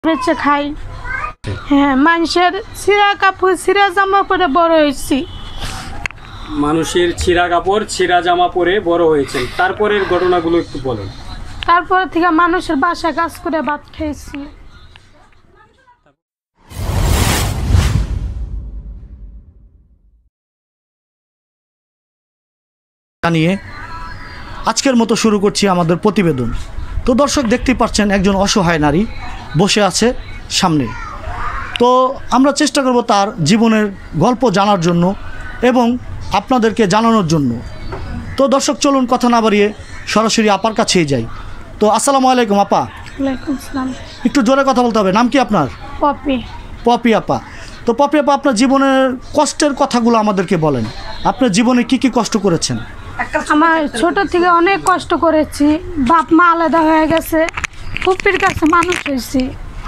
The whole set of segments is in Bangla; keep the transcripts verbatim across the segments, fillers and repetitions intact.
বেঁচে খাই। হ্যাঁ, মানুষের ছিঁড়া কাপড় ছিঁড়া জামা পরে বড় হয়েছি। মানুষের ছিঁড়া কাপড় ছিঁড়া জামা পরে বড় হয়েছেন, তারপরের ঘটনাগুলো একটু বলেন। তারপর থেকে মানুষের বাসায় কাজ করে ভাত খেয়েছি। জানিয়ে আজকের মতো শুরু করছি আমাদের প্রতিবেদন। তো দর্শক দেখতেই পাচ্ছেন একজন অসহায় নারী বসে আছে সামনে। তো আমরা চেষ্টা করব তার জীবনের গল্প জানার জন্য এবং আপনাদেরকে জানানোর জন্য। তো দর্শক চলুন কথা না বাড়িয়ে সরাসরি আপার কাছেই যাই। তো আসসালামু আলাইকুম আপা। ওয়ালাইকুম আসসালাম। একটু জোরে কথা বলতে হবে। নাম কি আপনার? পপি। পপি আপা। তো পপি আপা, আপনার জীবনের কষ্টের কথাগুলো আমাদেরকে বলেন। আপনার জীবনে কি কি কষ্ট করেছেন? আমার ছোট থেকে অনেক কষ্ট করেছি। বাপ মা আলাদা হয়ে গেছে, পুপির কাছে মানুষ হয়েছি।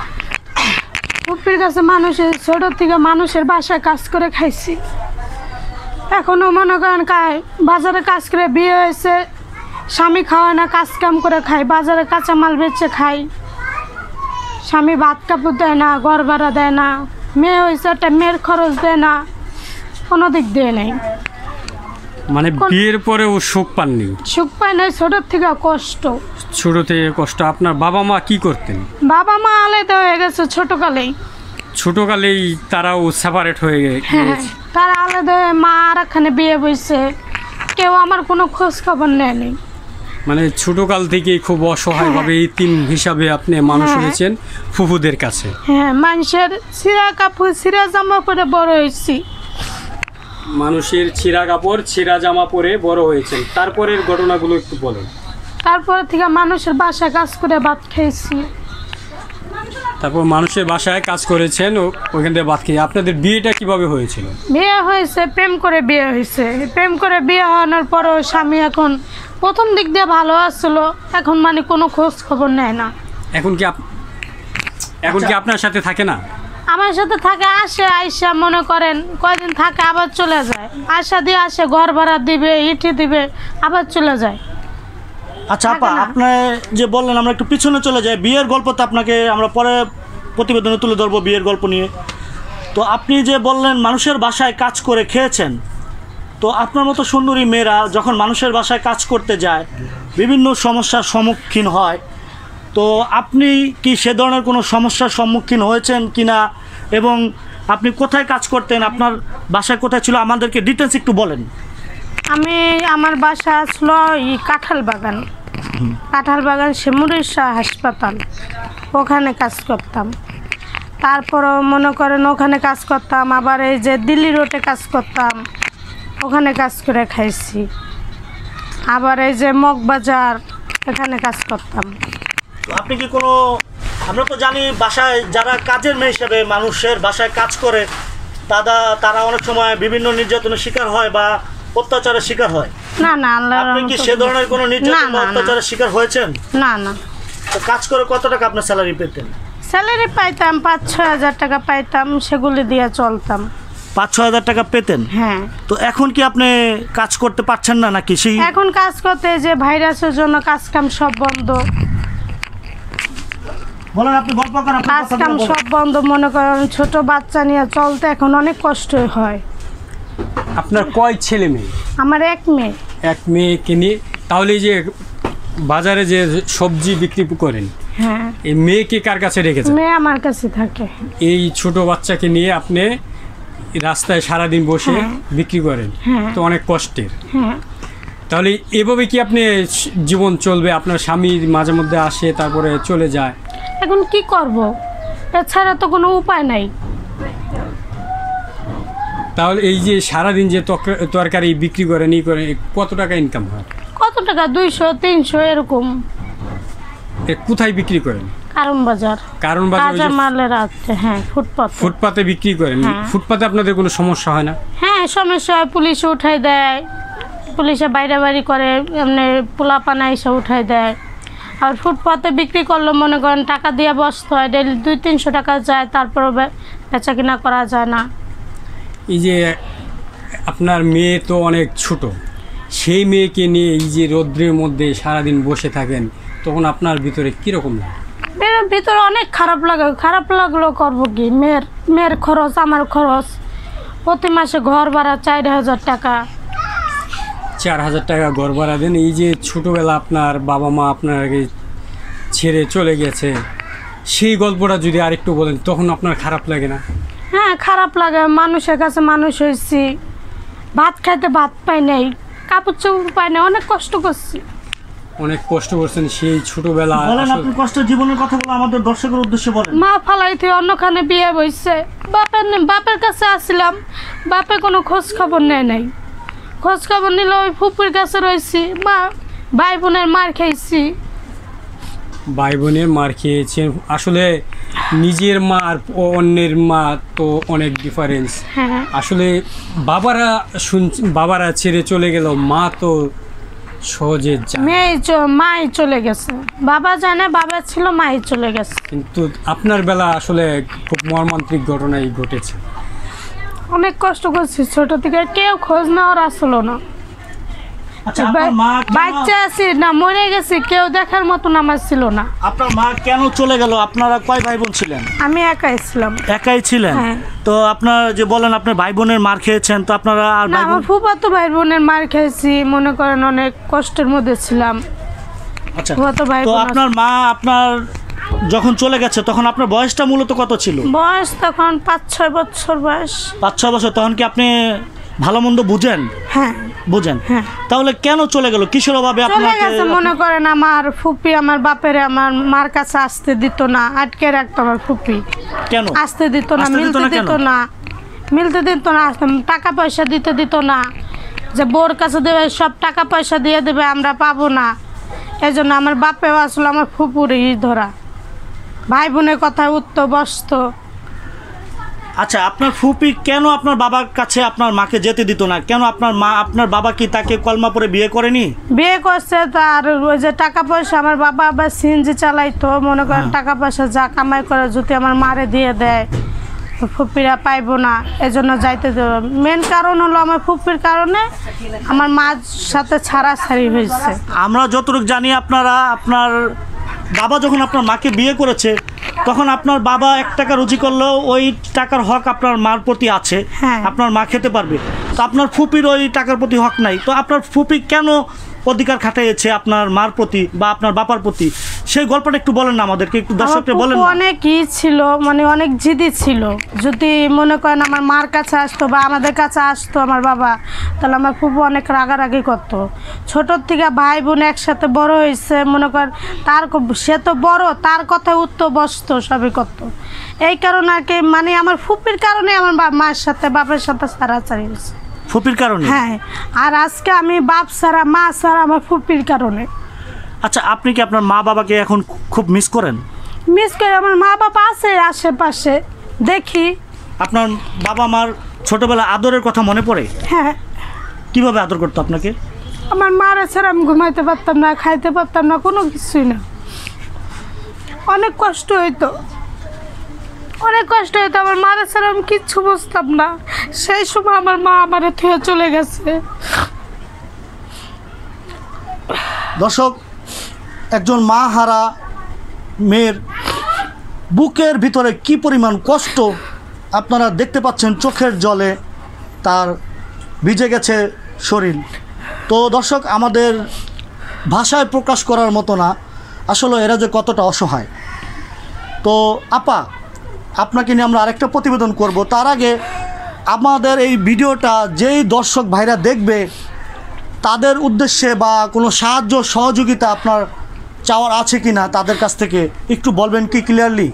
পুপির কাছে মানুষের ছোট থেকে মানুষের বাসায় কাজ করে খাইছি। এখনও মনে করেন খাই, বাজারে কাজ করে বিয়ে হয়েছে, স্বামী খাওয়ায় না, কাজ কাম করে খাই, বাজারে কাঁচামাল বেচে খাই। স্বামী ভাত কাপড় দেয় না, ঘর ভাড়া দেয় না, মেয়ে হয়েছে একটা মেয়ের খরচ দেয় না, কোনো দিক দিয়ে নেই। মানে বিয়ের পরেও সুখ পাননি? সুখ পায় নাই, ছোটোর থেকে কষ্ট। ছোট থেকে কষ্ট। আপনার বাবা মা কি করতেন? বাবা মা আলাদা হয়ে গেছে ছোটকালেই। ছোটকালেই তারাও সেপারেট হয়ে হ্যাঁ, গেছে? তারা আলাদা হয়ে মা আর এখানে বিয়ে বইছে, কেউ আমার কোনো খোঁজ খবর নেয়নি। মানে ছোটকাল থেকেই খুব অসহায়ভাবে ইতিম হিসাবে আপনি মানুষ হয়েছেন ফুফুদের কাছে। হ্যাঁ, মানুষের ছিঁড়া কাপড় ছিঁড়া জামা পরে বড় হয়েছি। মানুষের ছিঁড়া কাপড় ছিঁড়া জামা পরে বড় হয়েছেন, তারপরের ঘটনাগুলো একটু বলেন। তারপর থেকে মানুষের বাসায় কাজ করে ভাত খেয়েছি। তারপর মানুষের বাসায় কাজ করেছেন, ওইখান থেকে ভাত খেয়ে। আপনাদের বিয়েটা কিভাবে হয়েছিল? বিয়ে হয়েছে, প্রেম করে বিয়ে হয়েছে। প্রেম করে বিয়ে হওয়ানোর পরেও স্বামী এখন প্রথম দিক দিয়ে ভালো আসছিল, এখন মানে কোনো খোঁজ খবর নেয় না। এখন কি আপ- এখন কি আপনার সাথে থাকে না? আমার সাথে থাকে, আসে, আইসা মনে করেন কয়দিন থাকে আবার চলে যায়। আশা দিয়ে আসে, ঘর ভাড়া দিবে, ইটি দিবে, আবার চলে যায়। আচ্ছা আপা, আপনি যে বললেন, আমরা একটু পিছনে চলে যাই। বিয়ের গল্প তো আপনাকে আমরা পরে প্রতিবেদনে তুলে ধরবো বিয়ের গল্প নিয়ে। তো আপনি যে বললেন মানুষের বাসায় কাজ করে খেয়েছেন, তো আপনার মতো সুন্দরী মেয়েরা যখন মানুষের বাসায় কাজ করতে যায় বিভিন্ন সমস্যার সম্মুখীন হয়। তো আপনি কি সে ধরনের কোনো সমস্যার সম্মুখীন হয়েছেন কি না, এবং আপনি কোথায় কাজ করতেন, আপনার বাসায় কোথায় ছিল, আমাদেরকে ডিটেলস একটু বলেন। আমি আমার বাসা আসলো ই কাঁঠাল বাগান। কাঁঠাল বাগান শিমুরের শাহ হাসপাতাল, ওখানে কাজ করতাম। তারপরও মনে করেন ওখানে কাজ করতাম, আবার এই যে দিল্লি রোডে কাজ করতাম, ওখানে কাজ করে খাইছি। আবার এই যে মগবাজার, এখানে কাজ করতাম। তো আপনি কি কোনো, আমরা তো জানি বাসায় যারা কাজের মেয়ে হিসেবে মানুষের বাসায় কাজ করে তারা তারা অনেক সময় বিভিন্ন নির্যাতনের শিকার হয় বা অত্যাচারের শিকার হয়। না না, আল্লাহর আপনি কি রহমতে সে ধরনের কোনো নির্যাতন না, বা না, অত্যাচারের শিকার হয়েছেন? না না। তো কাজ করে কত টাকা আপনার স্যালারি পেতেন? স্যালারি পাইতাম পাঁচ ছয় হাজার টাকা পাইতাম, সেগুলি দিয়ে চলতাম। পাঁচ ছয় হাজার টাকা পেতেন? হ্যাঁ। তো এখন কি আপনি কাজ করতে পারছেন না নাকি? সেই এখন কাজ করতে যে ভাইরাসের জন্য কাজ কাম সব বন্ধ। বলেন, আপনি গল্প করেন। কাজ কাম সব বন্ধ, মনে করেন ছোট বাচ্চা নিয়ে চলতে এখন অনেক কষ্ট হয়। আপনার কয় ছেলে মেয়ে? আমার এক মেয়ে। এক মেয়েকে নিয়ে, তাহলে এই যে বাজারে যে সবজি বিক্রি করেন, হ্যাঁ, এই মেয়েকে কার কাছে রেখেছেন? মেয়ে আমার কাছে থাকে। এই ছোট বাচ্চাকে নিয়ে আপনি রাস্তায় সারাদিন বসে বিক্রি করেন, তো অনেক কষ্টের। হ্যাঁ। তাহলে এভাবে কি আপনি জীবন চলবে? আপনার স্বামী মাঝে মধ্যে আসে, তারপরে চলে যায়। এখন কি করব, এছাড়া তো কোনো উপায় নাই। তাহলে এই যে সারাদিন যে তরকারি বিক্রি করেন, ই করেন, কত টাকা ইনকাম হয়? কত টাকা? দুইশো তিনশো এরকম। কোথায় বিক্রি করেন? কারণ বাজার। কারণ বাজার মালের আছে। হ্যাঁ, ফুটপাত। ফুটপাতে বিক্রি করেন? হ্যাঁ। ফুটপাতে আপনাদের কোনো সমস্যা হয় না? হ্যাঁ, সমস্যা হয়, পুলিশে উঠাই দেয়, পুলিশে বাইরে বাড়ি করে, এমনি পোলাপানা এসে উঠাই দেয়। আর ফুটপাতে বিক্রি করলে মনে করেন টাকা দিয়ে বসতে হয়, ডেলি দুই তিনশো টাকা যায়, তারপরে বেচা কিনা করা যায় না। এই যে আপনার মেয়ে তো অনেক ছোট, সেই মেয়েকে নিয়ে এই যে রৌদ্রের মধ্যে সারাদিন বসে থাকেন, তখন আপনার ভিতরে কীরকম লাগে? মনের ভিতরে অনেক খারাপ লাগে, খারাপ লাগলেও করবো কি, মেয়ের মেয়ের খরচ, আমার খরচ, প্রতি মাসে ঘর ভাড়া চার হাজার টাকা। চার হাজার টাকা ঘর ভাড়া দেন। এই যে ছোটোবেলা আপনার বাবা মা আপনাকে ছেড়ে চলে গেছে, সেই গল্পটা যদি আরেকটু বলেন, তখন আপনার খারাপ লাগে না? হ্যাঁ, খারাপ লাগে। মানুষের কাছে মানুষ হয়েছি, ভাত খাইতে ভাত পাই নাই, কাপড় চোপড় পাই নাই, অনেক কষ্ট করছি। অনেক কষ্ট করছেন সেই ছোটবেলা। বলেন আপনি কষ্টের জীবনের কথাগুলো আমাদের দর্শকের উদ্দেশ্যে বলেন। মা ফালাইতে অন্যখানে বিয়ে বইছে, বাপের নে- বাপের কাছে আসছিলাম, বাপে কোনো খোঁজ খবর নেয় নাই। খোঁজ খবর নিলে ওই ফুপুর কাছে রয়েছি, মা ভাই বোনের মার খাইছি। ভাই বোনের মার খেয়েছেন। আসলে নিজের মা আর অন্যের মা তো অনেক ডিফারেন্স। হ্যাঁ, আসলে বাবারা শুন বাবারা ছেড়ে চলে গেল, মা তো সহজে যায়। মেয়ে চ- মাই চলে গেছে, বাবা যায় না, বাবা ছিল, মাই চলে গেছে। কিন্তু আপনার বেলা আসলে খুব মর্মান্তিক ঘটনাই ঘটেছে। অনেক কষ্ট করছি ছোট থেকে, কেউ খোঁজ নেওয়ার আসলো না। আচ্ছা, আপনার মা কেন- বাচ্চা আছি না, মরে গেছি, কেউ দেখার মতন আমার ছিল না। আপনার মা কেন চলে গেল? আপনারা কয় ভাই বোন ছিলেন? আমি একাই ছিলাম। একাই ছিলেন? হ্যাঁ। তো আপনার যে বলেন আপনার ভাই বোনের মার খেয়েছেন, তো আপনারা আর না, ভাই বোন? আমার ফুফাতো ভাই বোনের মার খেয়েছি, মনে করেন অনেক কষ্টের মধ্যে ছিলাম। আচ্ছা, ফুফাতো ভাই তো বোন আপনার মা আপনার যখন চলে গেছে তখন আপনার বয়সটা মূলত কত ছিল? বয়স তখন পাঁচ ছয় বছর বয়স। পাঁচ ছয় বছর। তখন কি আপনি ভালো মন্দ বুঝেন? হ্যাঁ, বুঝেন। হ্যাঁ। তাহলে কেন চলে গেল? কিসের অভাবে চলে আপনাকে? গেছে, মনে করেন আমার ফুপি আমার বাপের আমার মার কাছে আসতে দিত না, আটকে রাখতো আমার ফুপি। কেন আসতে দিত না, আসতে দিত মিলতে না কেন? দিত না, মিলতে দিত না, টাকা পয়সা দিতে দিত না, যে বোর কাছে দেবে সব টাকা পয়সা দিয়ে দেবে, আমরা পাবো না। এই জন্য আমার বাপেও আসলে আমার ফুপুরে ই ধরা, ভাই বোনের কথা উঠতো বসতো। আচ্ছা, আপনার ফুপি কেন আপনার বাবার কাছে আপনার মাকে যেতে দিত না? কেন আপনার মা আপনার বাবা কি তাকে কলমা পরে বিয়ে করেনি? বিয়ে করছে, তার ওই যে টাকা পয়সা, আমার বাবা আবার সিএনজি চালাইতো, মনে করেন হ্যাঁ। টাকা পয়সা যা কামাই করে যদি আমার মারে দিয়ে দেয়, ফুপিরা পাইবো না, এজন্য যাইতে দেবে। মেন কারণ হলো আমার ফুপির কারণে আমার মার সাথে ছাড়াছাড়ি হয়েছে। আমরা যতটুকু জানি আপনারা আপনার বাবা যখন আপনার মাকে বিয়ে করেছে তখন আপনার বাবা এক টাকা রুজি করলেও ওই টাকার হক আপনার মার প্রতি আছে। হ্যাঁ। আপনার মা খেতে পারবে। তো আপনার ফুপির ওই টাকার প্রতি হক নাই। তো আপনার ফুপি কেন অধিকার খাটাইছে আপনার মার প্রতি বা আপনার বাবার প্রতি, সেই গল্পটা একটু বলেন না আমাদেরকে, একটু আমার দর্শককে বলেন ফুপু না। অনেক ই ছিল, মানে অনেক জিদি ছিল। যদি মনে করেন আমার মার কাছে আসতো বা আমাদের কাছে আসতো আমার বাবা, তাহলে আমার ফুপু অনেক রাগারাগি করতো। ছোটোর থেকে ভাই বোন একসাথে বড় হয়েছে, মনে করেন তার ক- সে তো বড়, তার কথা উঠতো বসতো সবই করতো। এই কারণে আর কি, মানে আমার ফুপির কারণে আমার বা- মার সাথে বাপের সাথে ছাড়াছাড়ি হয়েছে। ফুপির কারণে? হ্যাঁ, আর আজকে আমি বাপ ছাড়া মা ছাড়া আমার ফুপির কারণে। আচ্ছা, আপনি কি আপনার মা বাবাকে এখন খুব মিস করেন? মিস করে, আমার মা বাবা আছে আশেপাশে, দেখি। আপনার বাবা মার ছোটবেলা আদরের কথা মনে পড়ে? হ্যাঁ, কিভাবে আদর করতো আপনাকে? আমার মারা ছাড়া আমি ঘুমাইতে পারতাম না, খাইতে পারতাম না, কোনো কিছুই না। অনেক কষ্ট হইতো, অনেক কষ্ট হইতো। আমার মারা ছাড়া আমি কিচ্ছু বুঝতাম না। সেই সময় আমার মা আমার থেকে চলে গেছে। দর্শক, একজন মা হারা মেয়ের বুকের ভিতরে কি পরিমাণ কষ্ট আপনারা দেখতে পাচ্ছেন, চোখের জলে তার ভিজে গেছে শরীর। তো দর্শক, আমাদের ভাষায় প্রকাশ করার মতো না আসলে এরা যে কতটা অসহায়। তো আপা, আপনাকে নিয়ে আমরা আরেকটা প্রতিবেদন করব। তার আগে আমাদের এই ভিডিওটা যেই দর্শক ভাইরা দেখবে তাদের উদ্দেশ্যে বা কোনো সাহায্য সহযোগিতা আপনার চাওয়ার আছে কি না তাদের কাছ থেকে একটু বলবেন কি ক্লিয়ারলি?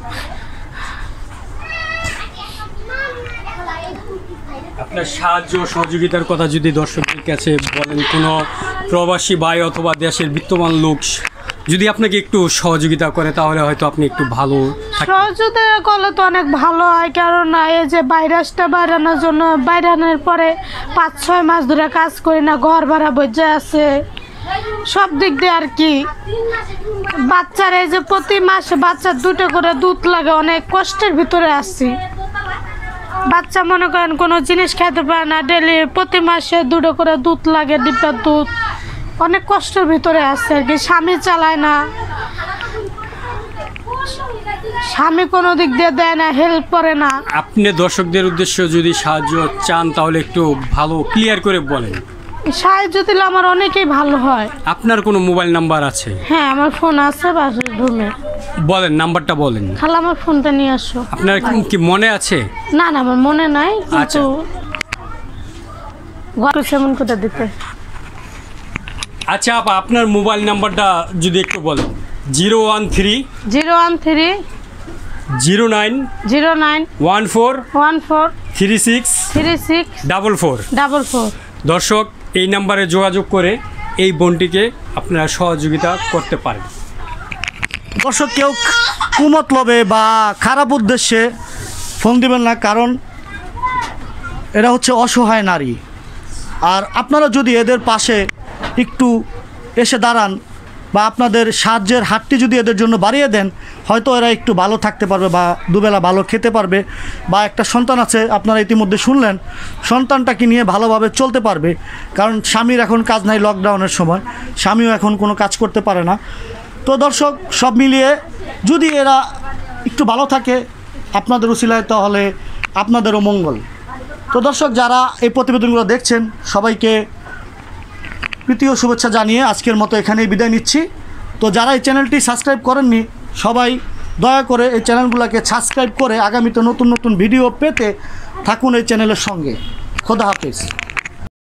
আপনার সাহায্য সহযোগিতার কথা যদি দর্শকদের কাছে বলেন, কোনো প্রবাসী ভাই অথবা দেশের বিত্তমান লোক যদি আপনাকে একটু সহযোগিতা করে, তাহলে হয়তো আপনি একটু ভালো থাকবেন। সহযোগিতা করলে তো অনেক ভালো হয়, কারণ এই যে ভাইরাসটা বাইরানোর জন্য, বাইরানোর পরে পাঁচ ছয় মাস ধরে কাজ করি না, ঘর ভাড়া বসে আছে, সব দিক দিয়ে আর কি। বাচ্চার এই যে প্রতি মাসে বাচ্চার দুটো করে দুধ লাগে, অনেক কষ্টের ভিতরে আছি। বাচ্চা মনে করেন কোনো জিনিস খাইতে পারে না, ডেলি প্রতি মাসে দুটো করে দুধ লাগে, ডিব্বার দুধ, অনেক কষ্টের ভিতরে আছে আর কি। স্বামী চালায় না, স্বামী কোনো দিক দিয়ে দেয় না, হেল্প করে না। আপনি দর্শকদের উদ্দেশ্যে যদি সাহায্য চান তাহলে একটু ভালো ক্লিয়ার করে বলেন। সাহায্য দিলে আমার অনেকেই ভালো হয়। আপনার কোনো মোবাইল নাম্বার আছে? হ্যাঁ, আমার ফোন আছে বাসার রুমে। বলেন, নাম্বারটা বলেন। খালা আমার ফোনটা নিয়ে আসো। আপনার কি- কি মনে আছে? না না, আমার মনে নাই, কিন্তু ঘর সেমন করে দিতে। আচ্ছা আপা, আপনার মোবাইল নাম্বারটা যদি একটু বলেন। Zero one three zero one three zero nine zero nine one four one four three six three six double four. Double four. দর্শক, এই নাম্বারে যোগাযোগ করে এই বোনটিকে আপনারা সহযোগিতা করতে পারেন। দর্শক, কেউ কুমতলবে বা খারাপ উদ্দেশ্যে ফোন দিবেন না, কারণ এরা হচ্ছে অসহায় নারী। আর আপনারা যদি এদের পাশে একটু এসে দাঁড়ান বা আপনাদের সাহায্যের হাতটি যদি এদের জন্য বাড়িয়ে দেন, হয়তো এরা একটু ভালো থাকতে পারবে বা দুবেলা ভালো খেতে পারবে, বা একটা সন্তান আছে আপনারা ইতিমধ্যে শুনলেন, সন্তানটাকে নিয়ে ভালোভাবে চলতে পারবে। কারণ স্বামীর এখন কাজ নাই, লকডাউনের সময় স্বামীও এখন কোনো কাজ করতে পারে না। তো দর্শক, সব মিলিয়ে যদি এরা একটু ভালো থাকে আপনাদের উসিলায়, তাহলে আপনাদেরও মঙ্গল। তো দর্শক, যারা এই প্রতিবেদনগুলো দেখছেন সবাইকে প্রীতীয় শুভেচ্ছা জানিয়ে আজকের মতো এখানেই বিদায় নিচ্ছি। তো যারা এই চ্যানেলটি সাবস্ক্রাইব করেননি, সবাই দয়া করে এই চ্যানেলগুলোকে সাবস্ক্রাইব করে আগামীতে নতুন নতুন ভিডিও পেতে থাকুন এই চ্যানেলের সঙ্গে। খোদা হাফেজ।